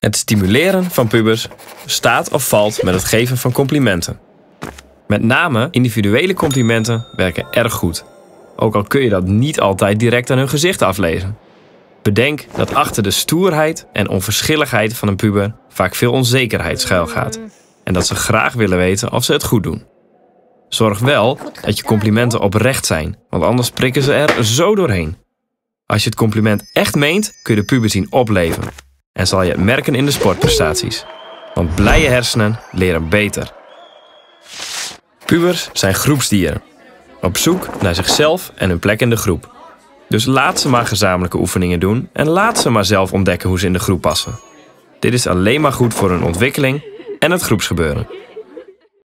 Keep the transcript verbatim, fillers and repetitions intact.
Het stimuleren van pubers staat of valt met het geven van complimenten. Met name individuele complimenten werken erg goed. Ook al kun je dat niet altijd direct aan hun gezicht aflezen. Bedenk dat achter de stoerheid en onverschilligheid van een puber vaak veel onzekerheid schuilgaat. En dat ze graag willen weten of ze het goed doen. Zorg wel dat je complimenten oprecht zijn, want anders prikken ze er zo doorheen. Als je het compliment echt meent, kun je de puber zien opleven. En zal je het merken in de sportprestaties. Want blije hersenen leren beter. Pubers zijn groepsdieren. Op zoek naar zichzelf en hun plek in de groep. Dus laat ze maar gezamenlijke oefeningen doen en laat ze maar zelf ontdekken hoe ze in de groep passen. Dit is alleen maar goed voor hun ontwikkeling en het groepsgebeuren.